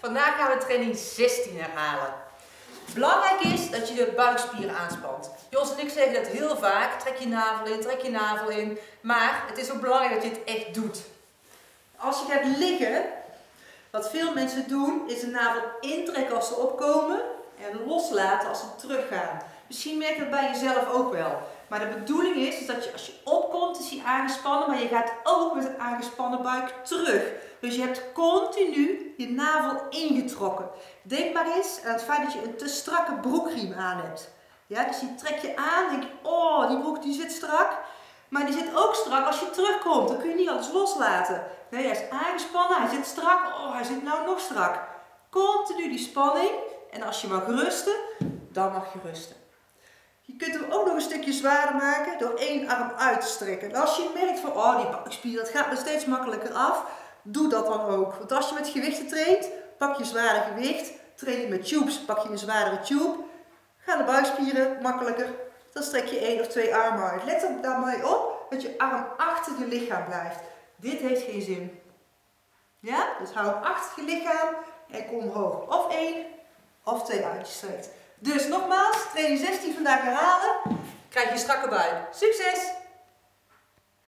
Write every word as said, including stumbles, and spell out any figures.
Vandaag gaan we training zestien herhalen. Belangrijk is dat je de buikspieren aanspant. Jos en ik zeggen dat heel vaak. Trek je navel in, trek je navel in. Maar het is ook belangrijk dat je het echt doet. Als je gaat liggen, wat veel mensen doen, is de navel intrekken als ze opkomen en loslaten als ze teruggaan. Misschien merk je dat bij jezelf ook wel. Maar de bedoeling is, is dat je als je opkomt, is hij aangespannen, maar je gaat ook met een aangespannen buik terug. Dus je hebt continu je navel ingetrokken. Denk maar eens aan het feit dat je een te strakke broekriem aan hebt. Ja, dus die trek je aan, denk je, oh, die broek die zit strak. Maar die zit ook strak als je terugkomt. Dan kun je niet alles loslaten. Nee, hij is aangespannen, hij zit strak, oh, hij zit nou nog strak. Continu die spanning. En als je mag rusten, dan mag je rusten. Je kunt hem ook nog een stukje zwaarder maken door één arm uit te strekken. En als je merkt van, oh, die buikspier, dat gaat me steeds makkelijker af, doe dat dan ook. Want als je met gewichten traint, pak je zwaarder gewicht. Train je met tubes, pak je een zwaardere tube. Gaan de buikspieren makkelijker. Dan strek je één of twee armen uit. Let er daarbij op dat je arm achter je lichaam blijft. Dit heeft geen zin. Ja? Dus hou hem achter je lichaam en kom omhoog. Of één of twee uitgestrekt. Dus nogmaals, training zestien vandaag herhalen. Krijg je strakke buik. Succes!